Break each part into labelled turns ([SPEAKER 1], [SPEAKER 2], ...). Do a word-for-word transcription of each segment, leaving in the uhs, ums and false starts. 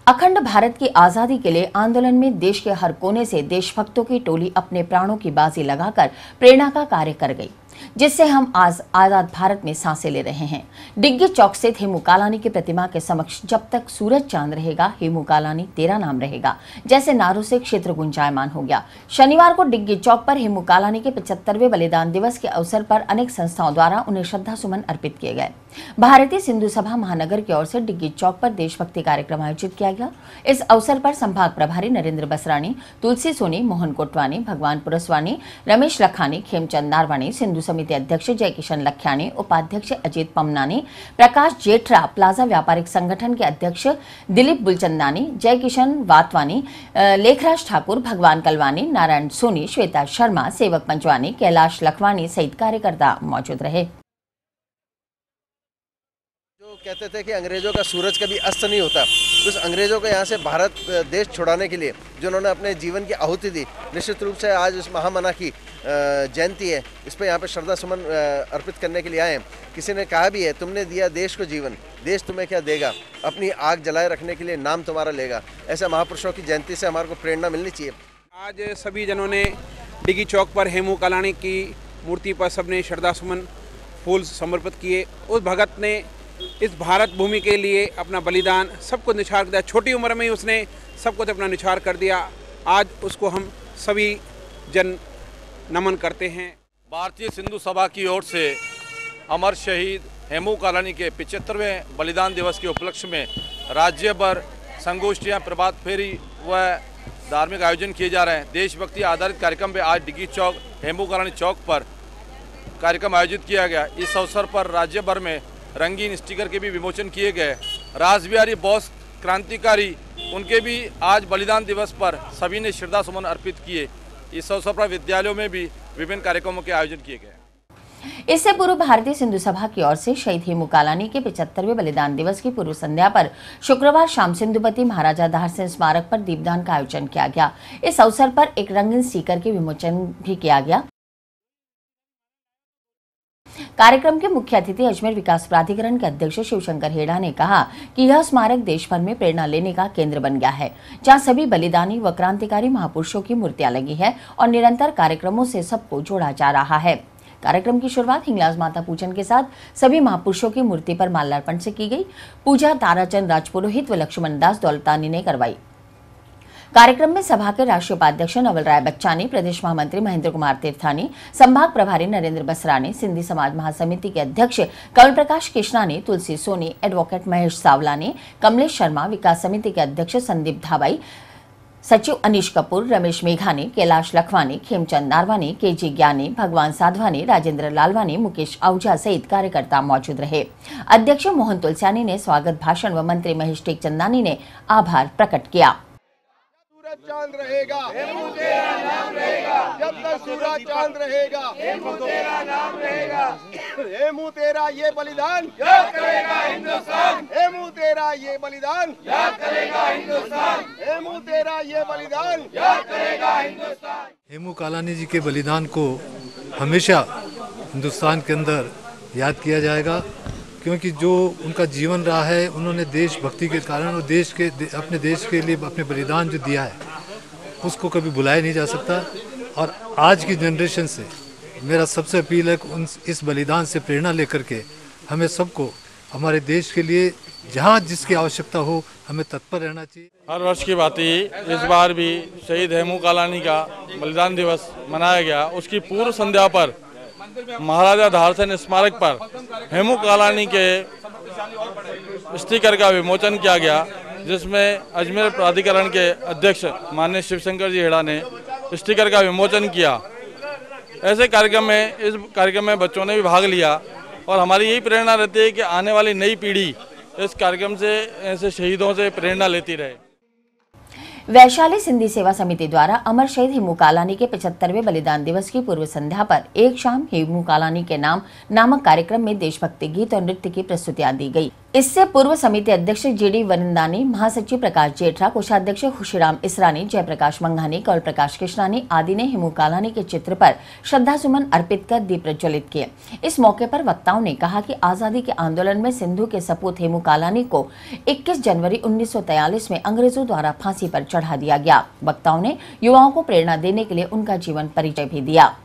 [SPEAKER 1] अखंड भारत की आजादी के लिए आंदोलन में देश के हर कोने से देशभक्तों की टोली अपने प्राणों की बाजी लगाकर प्रेरणा का कार्य कर गई, जिससे हम आज आजाद भारत में सांसें ले रहे हैं। डिग्गी चौक स्थित हेमू कालानी की प्रतिमा के समक्ष जब तक सूरज चांद रहेगा, हेमू कालानी तेरा नाम रहेगा जैसे नारों से क्षेत्र गुंजायमान हो गया। शनिवार को डिग्गी चौक पर हेमू कालानी के पचहत्तरवें बलिदान दिवस के अवसर पर अनेक संस्थाओं द्वारा उन्हें श्रद्धा सुमन अर्पित किए गए। भारतीय सिंधु सभा महानगर की ओर से डिग्गी चौक पर देशभक्ति कार्यक्रम आयोजित किया गया। इस अवसर पर संभाग प्रभारी नरेंद्र बसरानी, तुलसी सोनी, मोहन कोटवानी, भगवान पुरस्वानी, रमेश लखानी, खेमचंद नारवानी, सिंधु समिति अध्यक्ष जय किशन लख्यानी, उपाध्यक्ष अजीत पमनानी, प्रकाश जेठरा, प्लाजा व्यापारिक संगठन के अध्यक्ष दिलीप बुलचंदानी, जय किशन वातवानी, लेखराज ठाकुर, भगवान कलवानी, नारायण सोनी, श्वेता शर्मा, सेवक पंचवानी, कैलाश लखवानी सहित कार्यकर्ता मौजूद रहे।
[SPEAKER 2] जो कहते थे कि अंग्रेजों का सूरज कभी अस्त नहीं होता, उस अंग्रेजों को यहाँ से भारत देश छुड़ाने के लिए जिन्होंने अपने जीवन की आहुति दी, निश्चित रूप से आज इस महामना की जयंती है, इस पर यहाँ पे श्रद्धा सुमन अर्पित करने के लिए आए हैं। किसी ने कहा भी है, तुमने दिया देश को जीवन, देश तुम्हें क्या देगा, अपनी आग जलाए रखने के लिए नाम तुम्हारा लेगा। ऐसे महापुरुषों की जयंती से हमारे को प्रेरणा मिलनी चाहिए।
[SPEAKER 3] आज सभी जनों ने डिग्गी चौक पर हेमू कालानी की मूर्ति पर सबने श्रद्धा सुमन फूल समर्पित किए। उस भगत ने इस भारत भूमि के लिए अपना बलिदान सब कुछ निछार दिया। छोटी उम्र में ही उसने सब कुछ अपना निछार कर दिया। आज उसको हम सभी जन नमन करते हैं।
[SPEAKER 4] भारतीय सिंधु सभा की ओर से अमर शहीद हेमू कालानी के पचहत्तरवें बलिदान दिवस के उपलक्ष्य में राज्य भर संगोष्ठियाँ, प्रभात फेरी व धार्मिक आयोजन किए जा रहे हैं। देशभक्ति आधारित कार्यक्रम पे आज डिग्गी चौक हेमू कालानी चौक पर कार्यक्रम आयोजित किया गया। इस अवसर पर राज्य भर में रंगीन स्टिकर के भी विमोचन किए गए। रास बिहारी बोस क्रांतिकारी, उनके भी आज बलिदान दिवस पर सभी ने श्रद्धा सुमन अर्पित किए। इस अवसर पर विद्यालयों में भी विभिन्न कार्यक्रमों के आयोजन किए गए।
[SPEAKER 1] इससे पूर्व भारतीय सिंधु सभा की ओर से शहीद हेमू कालानी के पचहत्तरवें बलिदान दिवस की पूर्व संध्या पर शुक्रवार शाम सिंधुपति महाराजा दाहर सिंह स्मारक पर दीपदान का आयोजन किया गया। इस अवसर पर एक रंगीन स्टिकर के विमोचन भी किया गया। कार्यक्रम के मुख्य अतिथि अजमेर विकास प्राधिकरण के अध्यक्ष शिवशंकर हेड़ा ने कहा कि यह स्मारक देश भर में प्रेरणा लेने का केंद्र बन गया है, जहां सभी बलिदानी व क्रांतिकारी महापुरुषों की मूर्तियां लगी है और निरंतर कार्यक्रमों से सबको जोड़ा जा रहा है। कार्यक्रम की शुरुआत हिंगलाज माता पूजन के साथ सभी महापुरुषों की मूर्ति पर माल्यार्पण से की गई। पूजा ताराचंद राजपुरोहित व लक्ष्मण दास दौलतानी ने करवाई। कार्यक्रम में सभा के राष्ट्रीय उपाध्यक्ष नवल राय बच्चानी, प्रदेश महामंत्री महेंद्र कुमार तीर्थानी, संभाग प्रभारी नरेंद्र बसरानी, सिंधी समाज महासमिति के अध्यक्ष कमल प्रकाश कृष्णानी, तुलसी सोनी, एडवोकेट महेश सावलानी, कमलेश शर्मा, विकास समिति के अध्यक्ष संदीप धाबाई, सचिव अनीश कपूर, रमेश मेघानी, कैलाश लखवानी, खेमचंद नारवानी, केजी ज्ञानी, भगवान साधवानी, राजेंद्र लालवानी, मुकेश आहूजा सहित कार्यकर्ता मौजूद रहे। अध्यक्ष मोहन तुलसियानी ने स्वागत भाषण व मंत्री महेश टेकचंदानी ने आभार प्रकट किया।
[SPEAKER 5] चांद रहेगा, हेमू तेरा नाम रहेगा, जब तक सूरज चांद रहेगा, हेमू तेरा नाम रहेगा। हेमू तेरा ये बलिदान याद करेगा हिंदुस्तान, हेमू तेरा ये बलिदान याद करेगा हिंदुस्तान, हेमू तेरा ये बलिदान याद करेगा हिंदुस्तान।
[SPEAKER 6] हेमू कालानी जी के बलिदान को हमेशा हिंदुस्तान के अंदर याद किया जाएगा, क्योंकि जो उनका जीवन रहा है, उन्होंने देशभक्ति के कारण और देश के अपने देश के लिए अपने बलिदान जो दिया है उसको कभी भुलाया नहीं जा सकता। और आज की जनरेशन से मेरा सबसे अपील है कि उन इस बलिदान से प्रेरणा लेकर के हमें सबको हमारे देश के लिए जहाँ जिसकी आवश्यकता हो हमें तत्पर रहना चाहिए।
[SPEAKER 4] हर वर्ष की बात ही इस बार भी शहीद हेमू कालानी का बलिदान दिवस मनाया गया। उसकी पूर्व संध्या पर महाराजा दाहर सिंह स्मारक पर हेमू कालानी के स्टिकर का विमोचन किया गया, जिसमें अजमेर प्राधिकरण के अध्यक्ष माननीय शिवशंकर जी हेड़ा ने स्टिकर का विमोचन किया। ऐसे कार्यक्रम में इस कार्यक्रम में बच्चों ने भी भाग लिया और हमारी यही प्रेरणा रहती है कि आने वाली नई पीढ़ी इस कार्यक्रम से, ऐसे शहीदों से प्रेरणा लेती रहे।
[SPEAKER 1] वैशाली सिंधी सेवा समिति द्वारा अमर शहीद हेमू कालानी के पचहत्तरवें बलिदान दिवस की पूर्व संध्या पर एक शाम हेमू कालानी के नाम नामक कार्यक्रम में देशभक्ति गीत और नृत्य की प्रस्तुतियां दी गई। इससे पूर्व समिति अध्यक्ष जीडी वरिंदानी, महासचिव प्रकाश जेठरा, कोषाध्यक्ष खुशीराम इसरानी, जयप्रकाश मंघानी, कौल प्रकाश कृष्णानी आदि ने हेमू कालानी के चित्र पर श्रद्धा सुमन अर्पित कर दीप प्रज्वलित किए। इस मौके पर वक्ताओं ने कहा कि आजादी के आंदोलन में सिंधु के सपूत हेमू कालानी को इक्कीस जनवरी उन्नीस सौ तैंतालीस में अंग्रेजों द्वारा फांसी पर चढ़ा दिया गया। वक्ताओं ने युवाओं को प्रेरणा देने के लिए उनका जीवन परिचय भी दिया।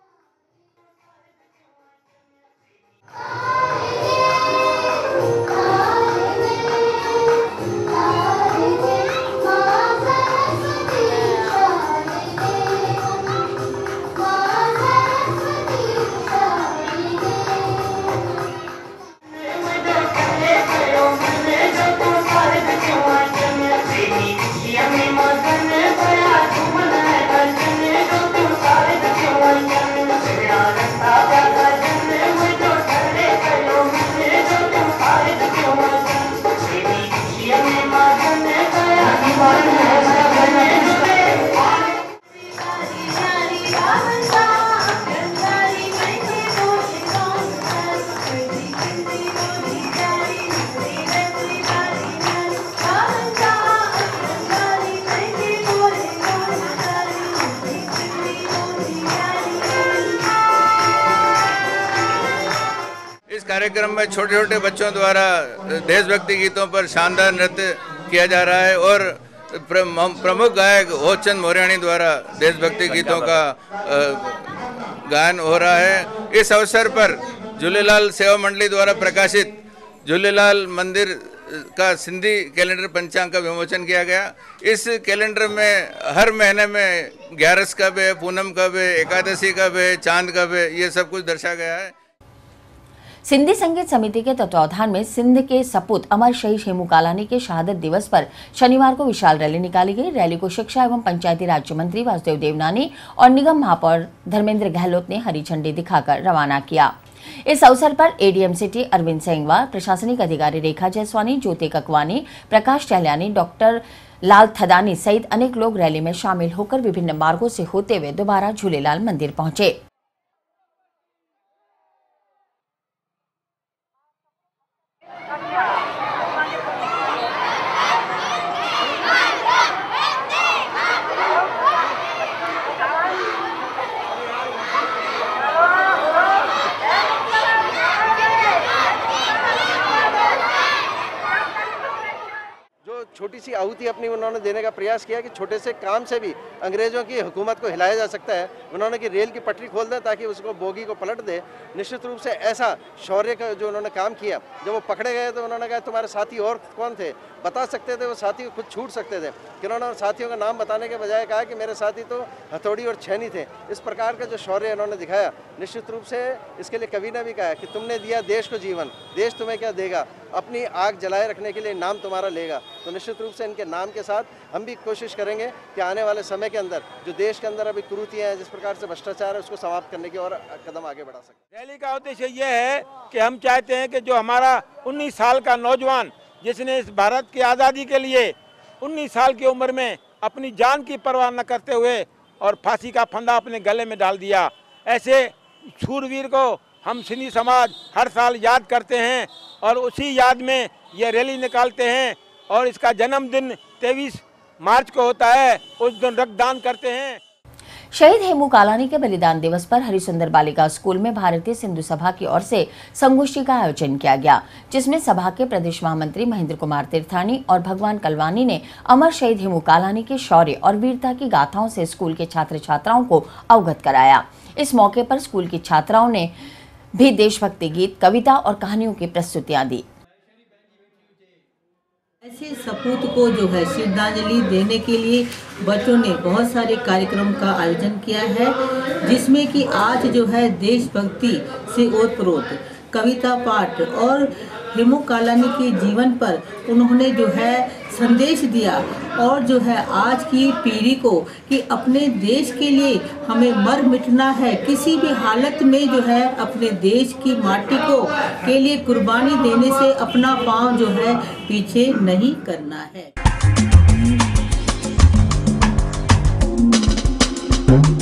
[SPEAKER 7] कार्यक्रम में छोटे छोटे बच्चों द्वारा देशभक्ति गीतों पर शानदार नृत्य किया जा रहा है और प्रमुख गायक होचंद मोरियानी द्वारा देशभक्ति गीतों का गायन हो रहा है। इस अवसर पर झूलेलाल सेवा मंडली द्वारा प्रकाशित झूलेलाल मंदिर का सिंधी कैलेंडर पंचांग का विमोचन किया गया। इस कैलेंडर में हर महीने में ग्यारस कब है, पूनम कब है, एकादशी कब है, चांद कब है, ये सब कुछ दर्शाया गया है।
[SPEAKER 1] सिंधी संगीत समिति के तत्वावधान में सिंध के सपूत अमर शहीद हेमू कालानी के शहादत दिवस पर शनिवार को विशाल रैली निकाली गई। रैली को शिक्षा एवं पंचायती राज्य मंत्री वासुदेव देवनानी और निगम महापौर धर्मेंद्र गहलोत ने हरी झंडी दिखाकर रवाना किया। इस अवसर पर एडीएम सिटी अरविंद सेंगवार, प्रशासनिक अधिकारी रेखा जयसवानी, ज्योति ककवानी, प्रकाश टहलियानी, डॉक्टर लाल थदानी सहित अनेक लोग रैली में शामिल होकर विभिन्न मार्गों से होते हुए दोबारा झूलेलाल मंदिर पहुंचे।
[SPEAKER 2] छोटी सी आहुति अपनी उन्होंने देने का प्रयास किया कि छोटे से काम से भी अंग्रेजों की हुकूमत को हिलाया जा सकता है। उन्होंने कि रेल की पटरी खोल दे ताकि उसको बोगी को पलट दे। निश्चित रूप से ऐसा शौर्य का जो उन्होंने काम किया, जब वो पकड़े गए तो उन्होंने कहा तुम्हारे साथी और कौन थे, बता सकते थे, वो साथी को खुद छूट सकते थे कि उन्होंने साथियों का नाम बताने के बजाय कहा कि मेरे साथी तो हथौड़ी और छेनी थे। इस प्रकार का जो शौर्य उन्होंने दिखाया, निश्चित रूप से इसके लिए कवि ने भी कहा कि तुमने दिया देश को जीवन, देश तुम्हें क्या देगा, अपनी आग जलाए रखने के लिए नाम तुम्हारा लेगा। तो निश्चित रूप से इनके नाम के साथ हम भी कोशिश करेंगे कि आने वाले समय के अंदर जो देश के अंदर अभी कुरीतियां हैं, जिस प्रकार से भ्रष्टाचार है, उसको समाप्त करने की और कदम आगे बढ़ा सकें।
[SPEAKER 8] रैली का उद्देश्य ये है कि हम चाहते हैं कि जो हमारा उन्नीस साल का नौजवान जिसने इस भारत की आज़ादी के लिए उन्नीस साल की उम्र में अपनी जान की परवाह न करते हुए और फांसी का फंदा अपने गले में डाल दिया, ऐसे शूरवीर को हम सिंधी समाज हर साल याद करते हैं और उसी याद में ये रैली निकालते हैं और इसका जन्मदिन तेईस मार्च को होता है, उस दिन रक्तदान करते हैं।
[SPEAKER 1] शहीद हेमू कालानी के बलिदान दिवस पर हरिसुंदर बालिका स्कूल में भारतीय सिंधु सभा की ओर से संगोष्ठी का आयोजन किया गया, जिसमें सभा के प्रदेश महामंत्री महेंद्र कुमार तीर्थानी और भगवान कलवानी ने अमर शहीद हेमू कालानी के शौर्य और वीरता की गाथाओं से स्कूल के छात्र छात्राओं को अवगत कराया। इस मौके पर स्कूल की छात्राओं ने भी देशभक्ति गीत, कविता और कहानियों की प्रस्तुतियां दी।
[SPEAKER 9] ऐसे सपूत को जो है श्रद्धांजलि देने के लिए बच्चों ने बहुत सारे कार्यक्रम का आयोजन किया है, जिसमें कि आज जो है देशभक्ति से ओतप्रोत कविता पाठ और हेमू कालानी के जीवन पर उन्होंने जो है संदेश दिया और जो है आज की पीढ़ी को कि अपने देश के लिए हमें मर मिटना है, किसी भी हालत में जो है अपने देश की माटी को के लिए कुर्बानी देने से अपना पांव जो है पीछे नहीं करना है।